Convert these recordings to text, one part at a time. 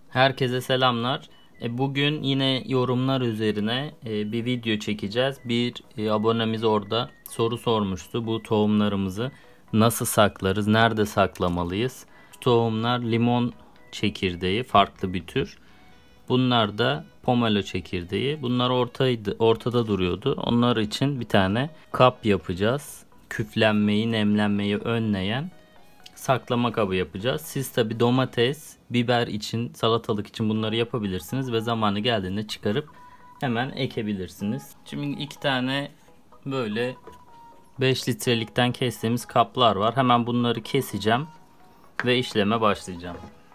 Herkese selamlar. Bugün yine yorumlar üzerine bir video çekeceğiz. Bir abonemiz orada soru sormuştu. Bu tohumlarımızı nasıl saklarız, nerede saklamalıyız? Tohumlar limon çekirdeği, farklı bir tür. Bunlar da pomelo çekirdeği. Bunlar ortada duruyordu. Onlar için bir tane kap yapacağız. Küflenmeyi, nemlenmeyi önleyen saklama kabı yapacağız. Siz tabi domates, biber için, salatalık için bunları yapabilirsiniz ve zamanı geldiğinde çıkarıp hemen ekebilirsiniz. Şimdi iki tane böyle 5 litrelikten kestiğimiz kaplar var. Hemen bunları keseceğim ve işleme başlayacağım.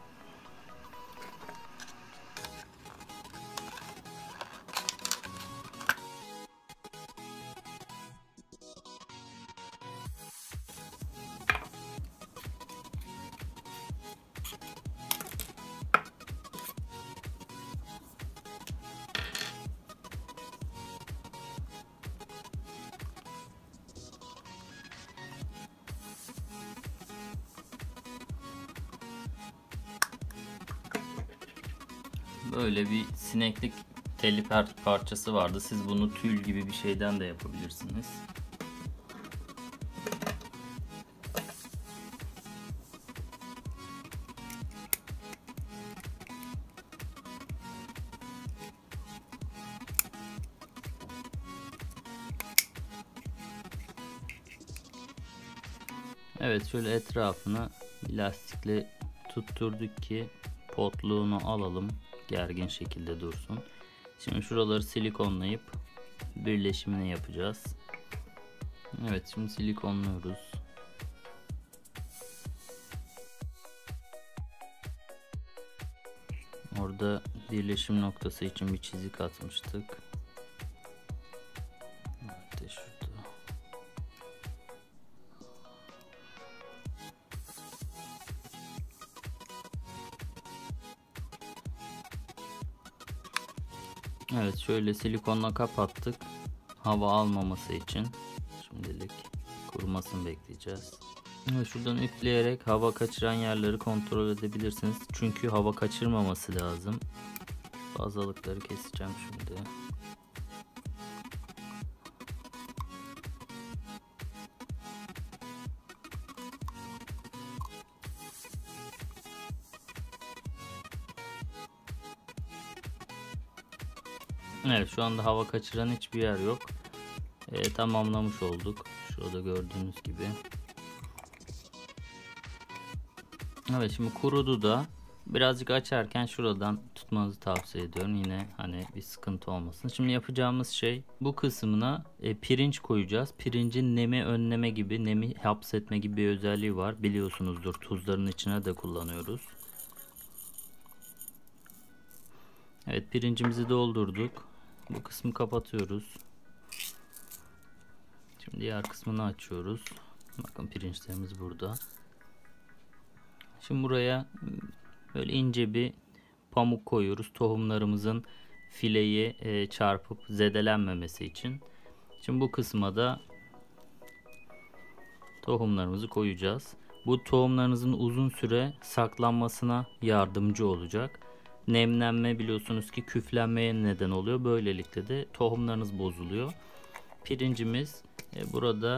Böyle bir sineklik telli parçası vardı. Siz bunu tül gibi bir şeyden de yapabilirsiniz. Evet, şöyle etrafını lastikle tutturduk ki potluğunu alalım, gergin şekilde dursun. Şimdi şuraları silikonlayıp birleşimini yapacağız. Evet, şimdi silikonluyoruz. Orada birleşim noktası için bir çizik atmıştık. Evet, şurada. Evet, şöyle silikonla kapattık. Hava almaması için. Şimdilik kurumasını bekleyeceğiz. Evet, şuradan üfleyerek hava kaçıran yerleri kontrol edebilirsiniz. Çünkü hava kaçırmaması lazım. Fazlalıkları keseceğim şimdi. Evet, şu anda hava kaçıran hiçbir yer yok. Tamamlamış olduk. Şurada gördüğünüz gibi. Evet, şimdi kurudu da birazcık açarken şuradan tutmanızı tavsiye ediyorum. Yine hani bir sıkıntı olmasın. Şimdi yapacağımız şey, bu kısmına pirinç koyacağız. Pirincin nemi önleme gibi, nemi hapsetme gibi bir özelliği var. Biliyorsunuzdur, tuzların içine de kullanıyoruz. Evet, pirincimizi doldurduk. Bu kısmı kapatıyoruz. Şimdi diğer kısmını açıyoruz. Bakın, pirinçlerimiz burada. Şimdi buraya böyle ince bir pamuk koyuyoruz. Tohumlarımızın fileyi çarpıp zedelenmemesi için. Şimdi bu kısma da tohumlarımızı koyacağız. Bu tohumlarınızın uzun süre saklanmasına yardımcı olacak. Nemlenme biliyorsunuz ki küflenmeye neden oluyor. Böylelikle de tohumlarınız bozuluyor. Pirincimiz burada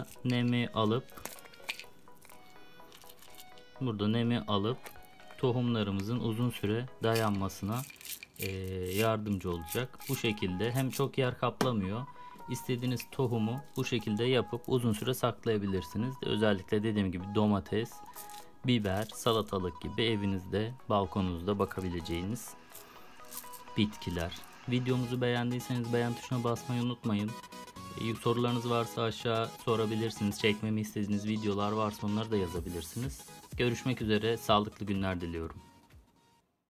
nemi alıp tohumlarımızın uzun süre dayanmasına yardımcı olacak. Bu şekilde hem çok yer kaplamıyor. İstediğiniz tohumu bu şekilde yapıp uzun süre saklayabilirsiniz. Özellikle dediğim gibi domates, biber, salatalık gibi evinizde, balkonunuzda bakabileceğiniz bitkiler. Videomuzu beğendiyseniz beğen tuşuna basmayı unutmayın. Sorularınız varsa aşağı sorabilirsiniz. Çekmemi istediğiniz videolar varsa onları da yazabilirsiniz. Görüşmek üzere. Sağlıklı günler diliyorum.